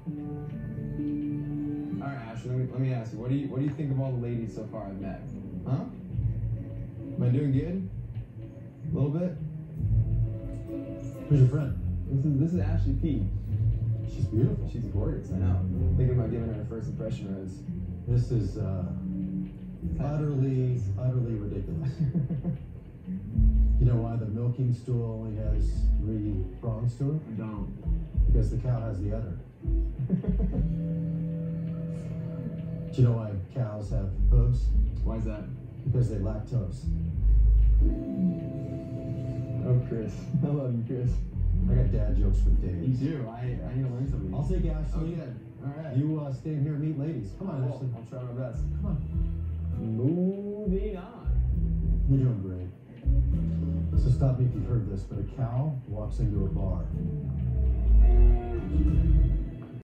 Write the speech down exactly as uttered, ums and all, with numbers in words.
All right, Ashley. Let me let me ask you. What do you what do you think of all the ladies so far I've met? Huh? Am I doing good? A little bit. Who's your friend? This is this is Ashley P. She's beautiful. She's gorgeous. I know. I'm thinking about giving her a first impression rose. This is uh, utterly, utterly ridiculous. You know why the milking stool only has three prongs to it? I don't. Because the cow has the udder. Do you know why cows have hooves? Why is that? Because they lactose. Oh, Chris. I love you, Chris. I got dad jokes for days. You do. I I need to learn something. I'll take Ashley. Oh, good. All right. You uh, stay in here and meet ladies. Come on, I'll, Ashley. I'll try my best. Come on. Moving on. You're doing great. So stop me if you've heard this, but a cow walks into a bar.